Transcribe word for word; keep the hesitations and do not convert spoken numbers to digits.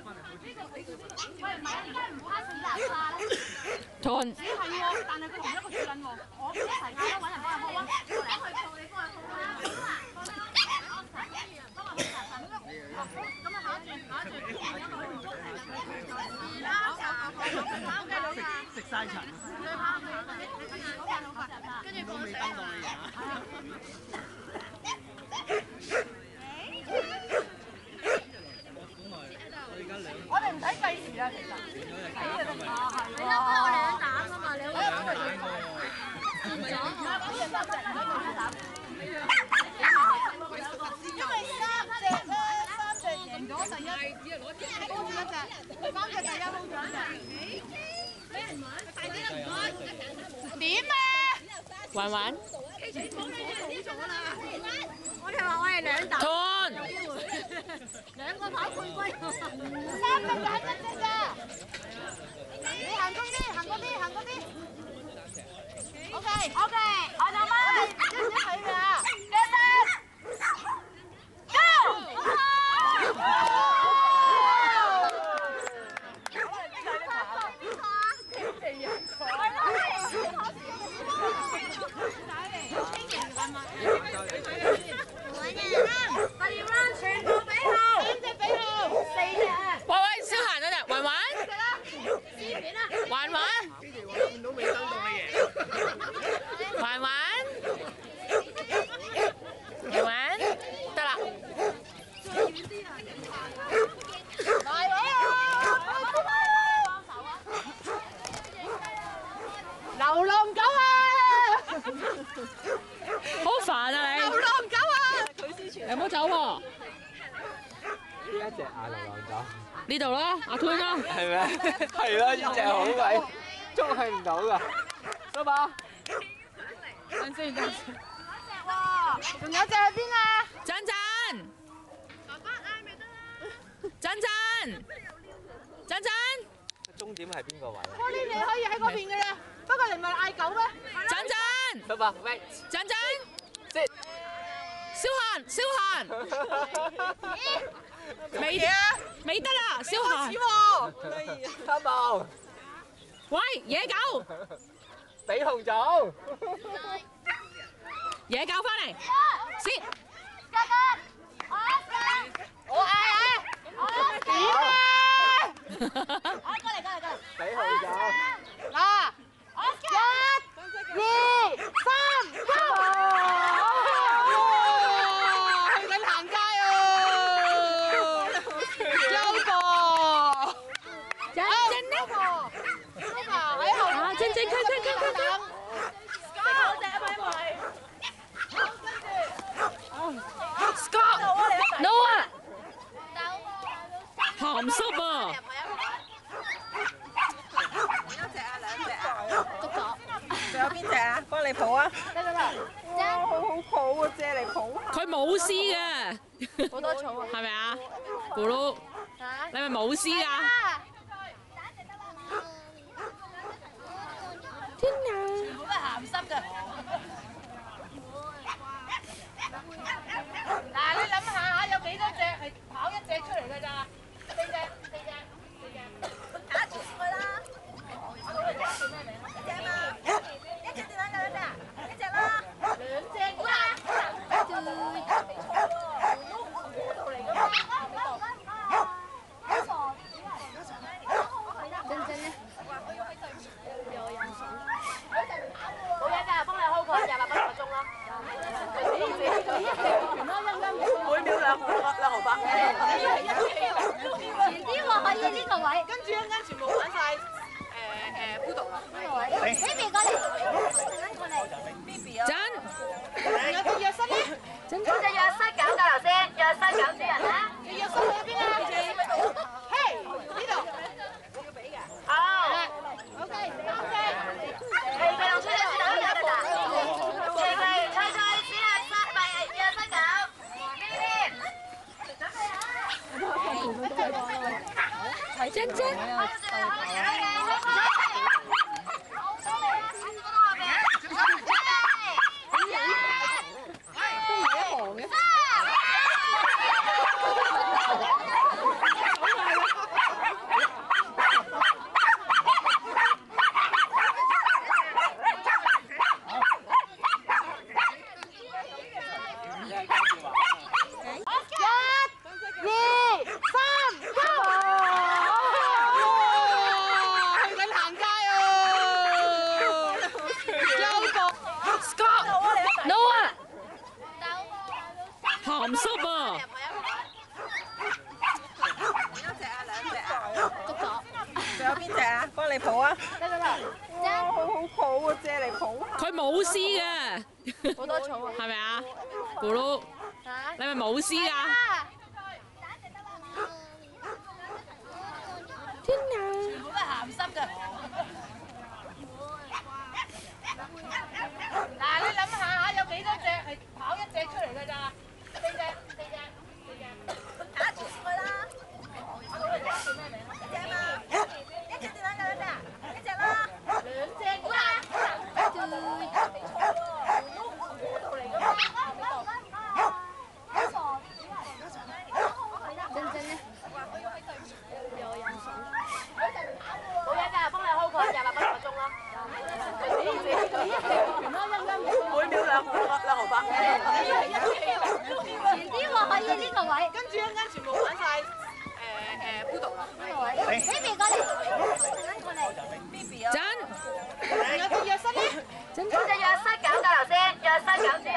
Thôi. 係喎，但係佢同一個主人喎，我一齊嗌啦，揾人幫佢鋪啊，我嚟去鋪，你幫佢鋪啦。咁啊，下一轉，下一轉， 食晒塵。 跟住放未登到你啊！ 我哋唔使計時啊，其實。係啦，我兩膽啊嘛，你好。唔係啊，我哋三隻，我哋兩膽。因為三隻咧，三隻贏咗第一，撈住一隻，三隻第一撈住一隻。俾人玩，大啲都唔開。點啊？ 玩玩。 我哋話我哋兩膽。 Thôi. 兩個跑冠軍，三隻揀一隻咋？你行高啲，行高啲，行高啲。OK，OK，我哋媽一一起嘅啊 ，Go！ 喂喂，小閒嗰隻，玩玩。玩玩。 見到未登到你贏。 玩玩。玩玩。得啦。 大位啊！流浪狗啊！ 好煩啊你。 流浪狗啊！ 有冇走喎？ 邊一隻啊？流浪狗？ 呢度啦，阿 Twin 啦。 係咪？係咯，呢隻好鬼捉係唔到㗎。收吧。 等先，等先。 仲有隻喺邊啊？ 珍珍。 爸爸嗌咪得啦。 珍珍。珍珍。 終點係邊個位啊？ 玻璃你可以喺嗰邊嘅啦，不過你唔係嗌狗咩？ 珍珍。 收吧，wait。 珍珍。 sit。 小閒，小閒。未未得啦，小閒。 三步。 喂，野狗。 俾紅組。 野狗翻嚟。先。 我嗌啊！我點啊？我過嚟過嚟過嚟。 俾紅組。 嗱，一、二、三，Go！去緊行街啊！優哥， 珍珍呢？ 優哥喺後。 啊，珍珍，佢佢佢佢佢。 好隻啊，咪咪。 Scott，Noah，鹹濕啊！ 仲有邊隻啊？幫你抱啊！ 得得啦， 哇，好好抱啊！借嚟抱。 佢冇絲嘅， 好多草啊！ 係咪啊？咕嚕，你咪冇絲啊？天啊！ 全部都係鹹濕㗎。嗱，你諗下嚇，有幾多隻係跑一隻出嚟㗎咋？四隻，四隻，四隻。打住先佢啦。我哋呢隻叫咩名啊？一隻嘛。一隻定兩隻？一隻啦。兩隻。好啦。對。未錯喎。糊塗嚟㗎嘛？真真呢？有人數。冇嘢㗎，幫你 hold 佢廿八蚊個鐘啦。 每秒兩兩毫八。 遲啲我可以呢個位。 跟住一間全部玩晒誒誒孤獨啦。 呢個位。Baby 過嚟，過嚟。Baby 啊。 真。 仲有隻藥室咧？ 真。 嗰隻藥室搞夠頭先，藥室搞主人啦。隻藥室去邊啊？嘿，呢度。要俾㗎。好。OK，三隻。係佢用出嚟打有得打。係佢吹吹只係室咪藥室搞。Baby。準備好。 真真。 抱啊！ 得㗎啦， 哇，好好抱啊，借嚟抱下。 佢冇絲嘅， 好多草啊！ 係咪啊？咕嚕， 嚇！ 你係咪冇絲㗎？ 全部都係鹹濕㗎。嗱，你諗下嚇，有幾多隻係跑一隻出嚟㗎咋？四隻，四隻，四隻。打住佢啦！一隻叫咩名啊？一隻嘛，一隻點樣㗎？兩隻啊？一隻啦，兩隻㗎嘛。對。度嚟㗎嘛？真真咧？冇嘢㗎，幫你 hold 佢廿八個鐘咯。 每秒兩兩毫八。 前啲我可以呢個位， 跟住一陣間全部玩晒誒誒孤獨。 呢個位。Baby 過嚟，過嚟。Baby 啊。 真。 有隻藥室咧？有隻藥室搞夠頭先，藥室搞住。